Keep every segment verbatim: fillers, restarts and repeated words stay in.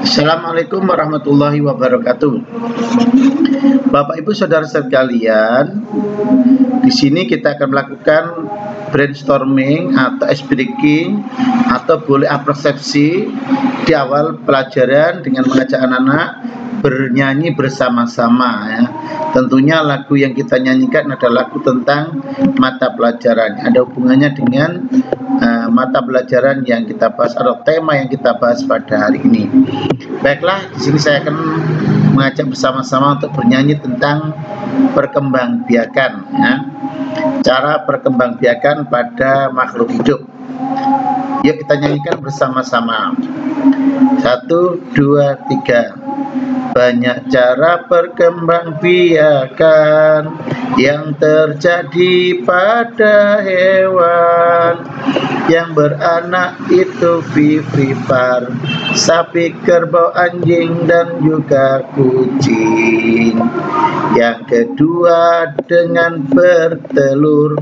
Assalamualaikum warahmatullahi wabarakatuh. Bapak Ibu Saudara sekalian, di sini kita akan melakukan brainstorming atau ice breaking atau boleh apersepsi di awal pelajaran dengan mengajak anak-anak bernyanyi bersama-sama ya. Tentunya lagu yang kita nyanyikan adalah lagu tentang mata pelajaran. Ada hubungannya dengan uh, mata pelajaran yang kita bahas atau tema yang kita bahas pada hari ini. Baiklah, di sini saya akan mengajak bersama-sama untuk bernyanyi tentang perkembangbiakan ya. Cara perkembangbiakan pada makhluk hidup. Yuk kita nyanyikan bersama-sama. Satu, dua, tiga. Banyak cara perkembangbiakan yang terjadi pada hewan yang beranak itu vivipar, sapi, kerbau, anjing, dan juga kucing. Yang kedua dengan bertelur,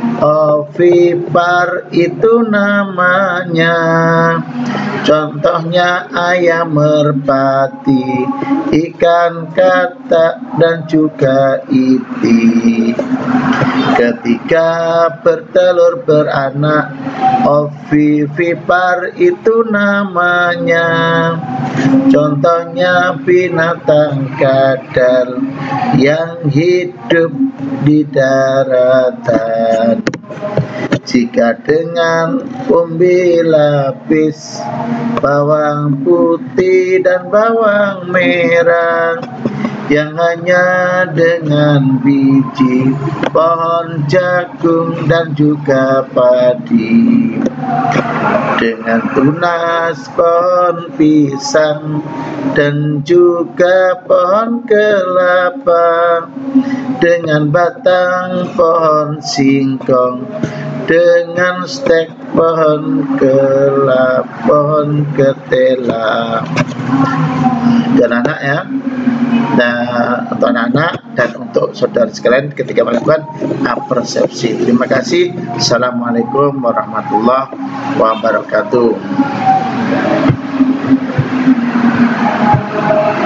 ovipar itu namanya. Contohnya ayam merpati, ikan katak, dan juga itik. Ketiga bertelur beranak, ovipar itu namanya. Contohnya binatang kadal yang hidup di daratan. Jika dengan umbi lapis, bawang putih dan bawang merah, yang hanya dengan biji pohon jagung dan juga padi, dengan tunas pohon pisang dan juga pohon kelapa, dengan batang pohon singkong, dengan stek pohon kelapa, pohon ketela. Dan anak ya, nah, untuk anak-anak dan untuk saudara sekalian ketika melakukan apersepsi. Terima kasih. Assalamualaikum warahmatullahi wabarakatuh.